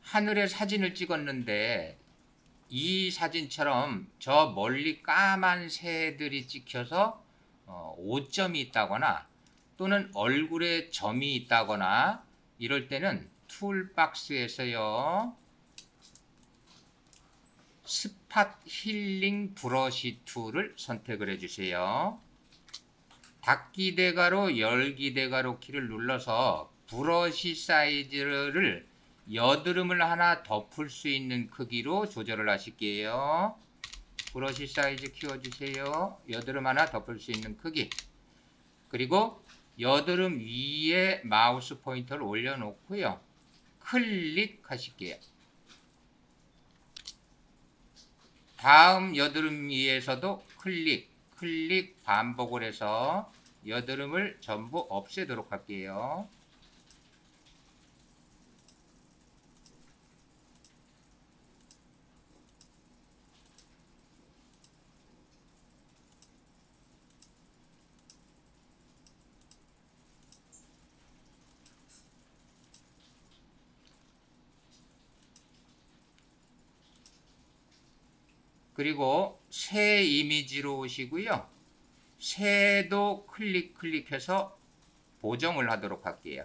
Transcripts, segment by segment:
하늘의 사진을 찍었는데 이 사진처럼 저 멀리 까만 새들이 찍혀서 오점이 있다거나 또는 얼굴에 점이 있다거나 이럴 때는 툴박스에서요, 스팟 힐링 브러쉬 툴을 선택을 해주세요. 닫기 대괄호, 열기 대괄호 키를 눌러서 브러쉬 사이즈를 여드름을 하나 덮을 수 있는 크기로 조절을 하실게요. 브러쉬 사이즈 키워주세요. 여드름 하나 덮을 수 있는 크기. 그리고 여드름 위에 마우스 포인터를 올려놓고요. 클릭하실게요. 다음 여드름 위에서도 클릭 반복을 해서 여드름을 전부 없애도록 할게요. 그리고 새 이미지로 오시고요. 새도 클릭해서 보정을 하도록 할게요.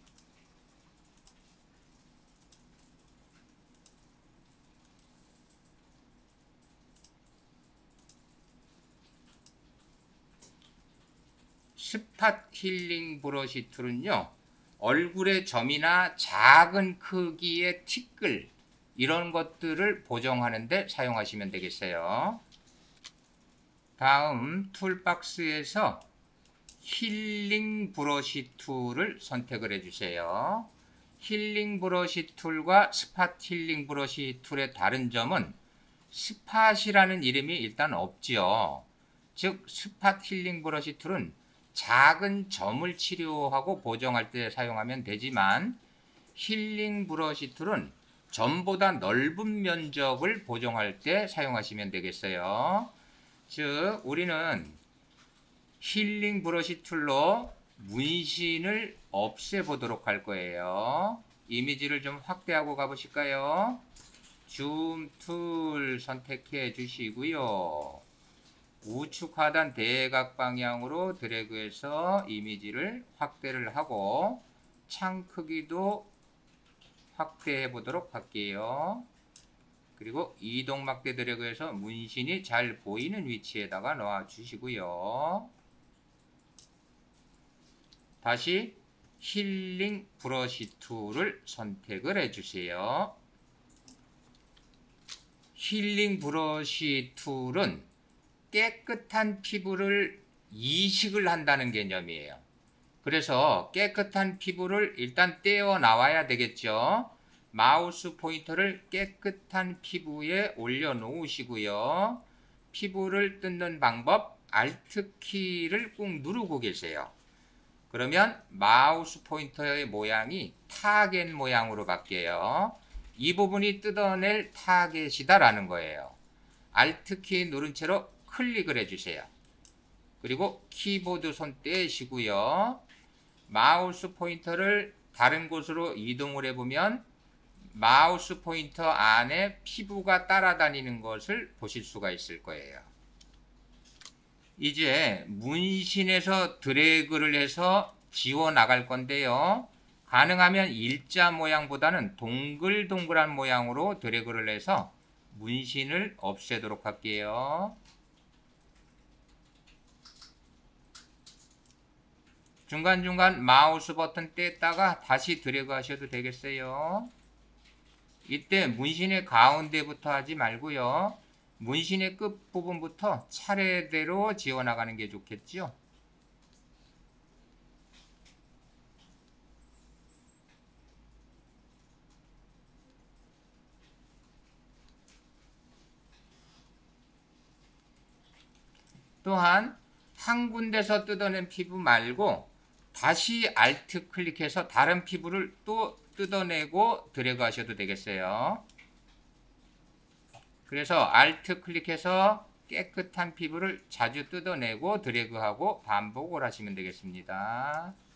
스팟 힐링 브러쉬 툴은요, 얼굴의 점이나 작은 크기의 티끌 이런 것들을 보정하는데 사용하시면 되겠어요. 다음 툴박스에서 힐링 브러쉬 툴을 선택을 해주세요. 힐링 브러쉬 툴과 스팟 힐링 브러쉬 툴의 다른 점은 스팟이라는 이름이 일단 없지요. 즉 스팟 힐링 브러쉬 툴은 작은 점을 치료하고 보정할 때 사용하면 되지만, 힐링 브러쉬 툴은 점보다 넓은 면적을 보정할 때 사용하시면 되겠어요. 즉 우리는 힐링 브러쉬 툴로 문신을 없애보도록 할 거예요. 이미지를 좀 확대하고 가보실까요? 줌 툴 선택해 주시고요. 우측 하단 대각 방향으로 드래그해서 이미지를 확대를 하고 창 크기도 확대해 보도록 할게요. 그리고 이동 막대 드래그해서 문신이 잘 보이는 위치에다가 놓아 주시고요. 다시 힐링 브러쉬 툴을 선택을 해주세요. 힐링 브러쉬 툴은 깨끗한 피부를 이식을 한다는 개념이에요. 그래서 깨끗한 피부를 일단 떼어 나와야 되겠죠. 마우스 포인터를 깨끗한 피부에 올려 놓으시고요. 피부를 뜯는 방법 Alt 키를 꾹 누르고 계세요. 그러면 마우스 포인터의 모양이 타겟 모양으로 바뀌어요. 이 부분이 뜯어낼 타겟이다 라는 거예요. Alt 키 누른 채로 클릭을 해주세요. 그리고 키보드 손 떼시고요. 마우스 포인터를 다른 곳으로 이동을 해보면 마우스 포인터 안에 피부가 따라다니는 것을 보실 수가 있을 거예요. 이제 문신에서 드래그를 해서 지워 나갈 건데요. 가능하면 일자 모양보다는 동글동글한 모양으로 드래그를 해서 문신을 없애도록 할게요. 중간중간 마우스 버튼 뗐다가 다시 드래그 하셔도 되겠어요. 이때 문신의 가운데부터 하지 말고요. 문신의 끝부분부터 차례대로 지워나가는 게 좋겠죠. 또한 한 군데서 뜯어낸 피부 말고 다시 Alt 클릭해서 다른 피부를 또 뜯어내고 드래그 하셔도 되겠어요. 그래서 Alt 클릭해서 깨끗한 피부를 자주 뜯어내고 드래그하고 반복을 하시면 되겠습니다.